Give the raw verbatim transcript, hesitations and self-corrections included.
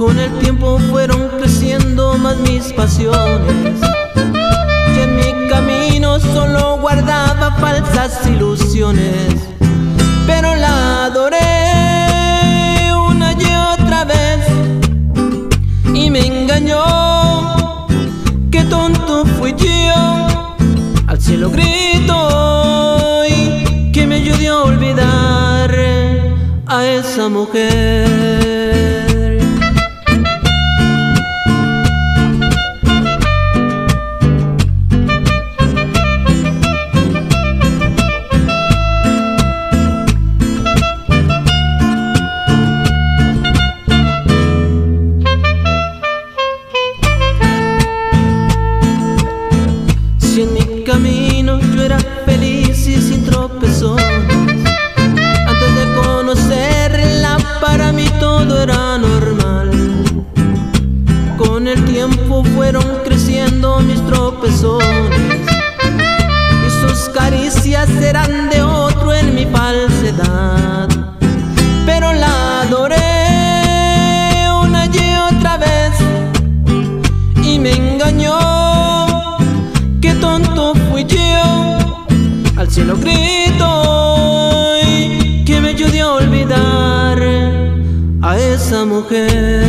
Con el tiempo fueron creciendo más mis pasiones, y en mi camino solo guardaba falsas ilusiones. Pero la adoré una y otra vez y me engañó. Qué tonto fui yo, al cielo grito y que me ayude a olvidar a esa mujer. Si en mi camino yo era feliz y sin tropezones, antes de conocerla para mí todo era normal. Con el tiempo fueron creciendo mis tropezones y sus caricias eran de otro en mi falsedad. Pero la adoré una y otra vez y me engañó. Qué tonto fui yo, al cielo grito y que me ayude a olvidar a esa mujer.